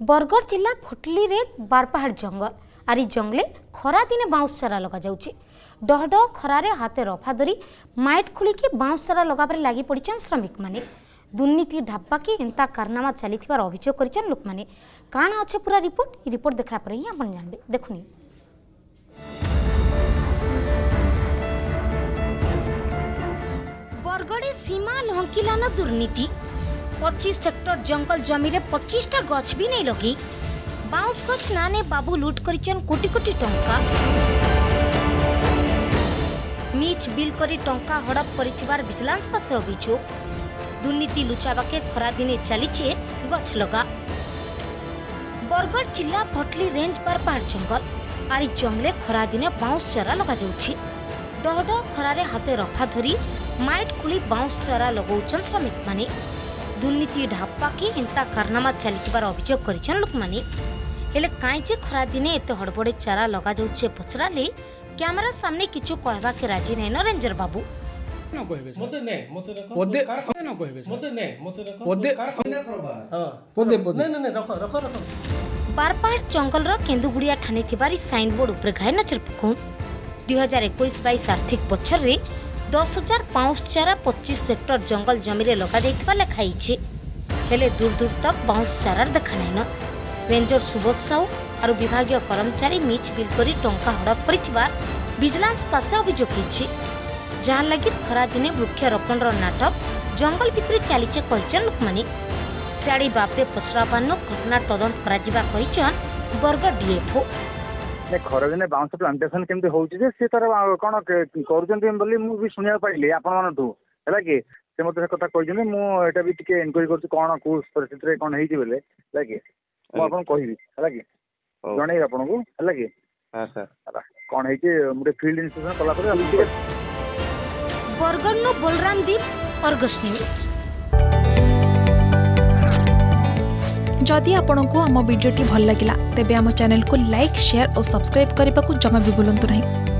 बरगढ़ जिला भटली रे बारपहाड़ जंगल आरी जंगले खरा दिने बाउंस चारा लगा जाउची। डहड खरारे हाथे रफा धरी माइट खुलिकी बाउंस चारा लगाबारे लागि पड़िछन श्रमिक माने। दुर्नीति ढापा की एंता कारनामा चलीथिबार अभियोग करिछन लोक माने। काना अच्छे पूरा रिपोर्ट देखला पर ही आपण जानबे। देखुनी बरगढ़े सीमा लंकिलाना दुर्नीति 25 हेक्टर जंगल जमी रे 25टा गछ भी नहीं लगी। बाउंस गछ नाने बाबू लूट करिचन कोटी कोटी टंका। मीच बिल करी टंका हड़प करिथिबार विजिलेंस पासे अभियोग। दुर्नीति लुचाबाके खरा दिने चलीचे गछ लगा। बरगढ़ जिला भटली रेंज बारपहाड़ जंगल आरी जंगले खरा दिने बाउंस चारा लगा जाउछि। डहड खरारे हाथे रफा धरी माइट खुली बाउंस चारा लगाउछन श्रमिक माने। दुर्नीति ढापा की एंता कारनामा चलीथिबार अभियोग करिछन लोक माने। हेले काईजे खरा दिने एते हड़बड़े चारा लगा जाउछे पचराले कैमरा सामने किछु कहबा के राजी नै न रेंजर बाबू। न कहबे मते नै मते रख पदे न कहबे मते नै मते रख पदे हां पदे पदे नै नै रख बारपहाड़ जंगल रो केंदुगुड़िया ठाने थिबारी साइन बोर्ड ऊपर घाय नजर पकौन। 2021-22 आर्थिक बछर रे 10,000 बाउंस चारा 25 हेक्टर जंगल जमी रे लगा जाइथिबा लेखाइछि। हेले दूर दूर तक बाउंस चारा देखा नै न। रेंजर सुबोध साहू और विभागीय कर्मचारी मीच बिल करी टंका हड़प करिथिबा विजिलेंस पासे अभियोग होइछि। जहाँ लगी खरा दिने वृक्षारोपण नाटक जंगल भितर चलीचे कहिछन लोक माने। साड़ी बाबदे पचरापान घटना तदंत कराजिबा कहिछन बरगढ़ डीएफओ। ने खरा दिने बाउंस प्लांटेशन केमते होउछि जे से तार कोन करूछन बोली मु भी सुनिया पाइले आपन मानठू हैला कि से मते कथा कहिछन मु एटा भी टिके इनक्वायरी करछु कोन को परिस्थिति रे कोन हेइछि बेले हैला कि मु आपन कहिबी हैला कि जणै आपन को हैला कि हां सर हैला कोन हेइछि मुटे फील्ड इंस्पेक्शन कला पर हम टिके बरगढ़ नो बलराम दीप अर्गस न्यूज। जदि आपंक आम भिडी भल लगा तेब आम चैनल को लाइक शेयर और सब्सक्राइब करने को जमा भी भूलु नहीं।